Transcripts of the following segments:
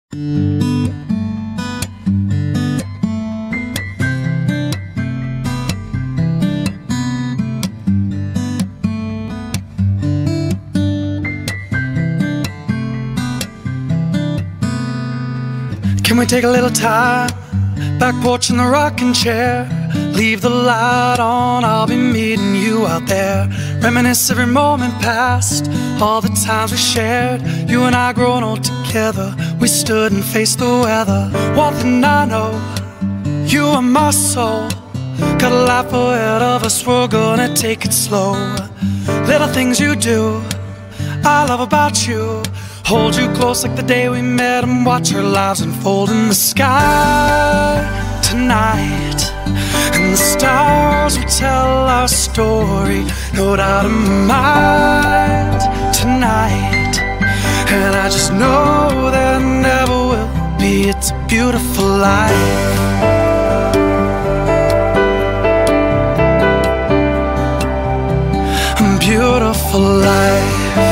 Can we take a little time? Back porch in the rocking chair. Leave the light on, I'll be meeting you out there. Reminisce every moment past, all the times we shared. You and I growing old together, we stood and faced the weather. One thing I know, you are my soul. Got a life ahead of us, we're gonna take it slow. Little things you do, I love about you. Hold you close like the day we met and watch our lives unfold in the sky tonight. And the stars will tell our story, no doubt in my mind tonight. And I just know there never will be, it's a beautiful life. A beautiful life.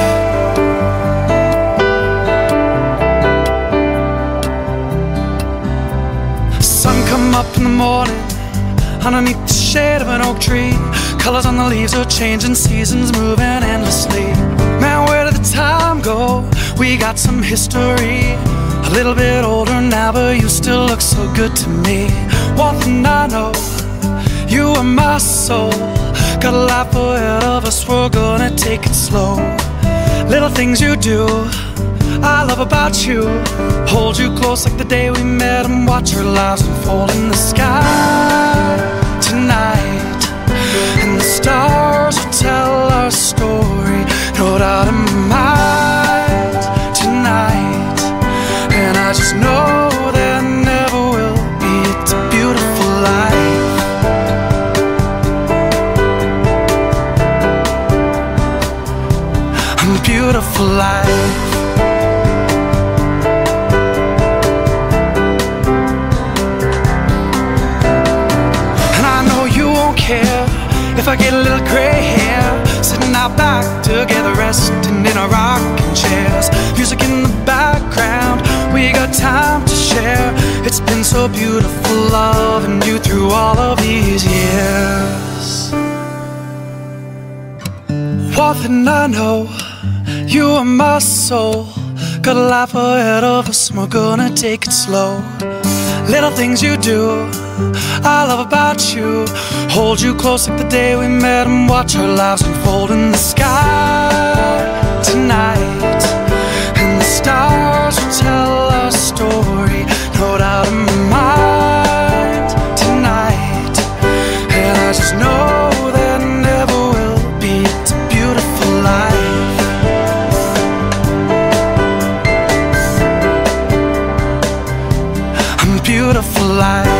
Up in the morning, underneath the shade of an oak tree. Colors on the leaves are changing, seasons moving endlessly. Man, where did the time go? We got some history. A little bit older now, but you still look so good to me. One thing I know, you are my soul. Got a life ahead of us, we're gonna take it slow. Little things you do, I love about you. Hold you close like the day we met and watch our lives unfold in the sky tonight. And the stars will tell our story, no doubt in my mind tonight. And I just know there never will be, it's a beautiful life. A beautiful life. If I get a little gray hair, sitting out back together, resting in our rocking chairs. Music in the background, we got time to share. It's been so beautiful loving you through all of these years. One thing I know, you are my soul. Got a life ahead of us, we're gonna take it slow. Little things you do, I love about you. Hold you close like the day we met and watch our lives unfold in the sky tonight. And the stars will tell our story, no doubt in my mind tonight. And I just know there never will be, it's a beautiful life. A beautiful life.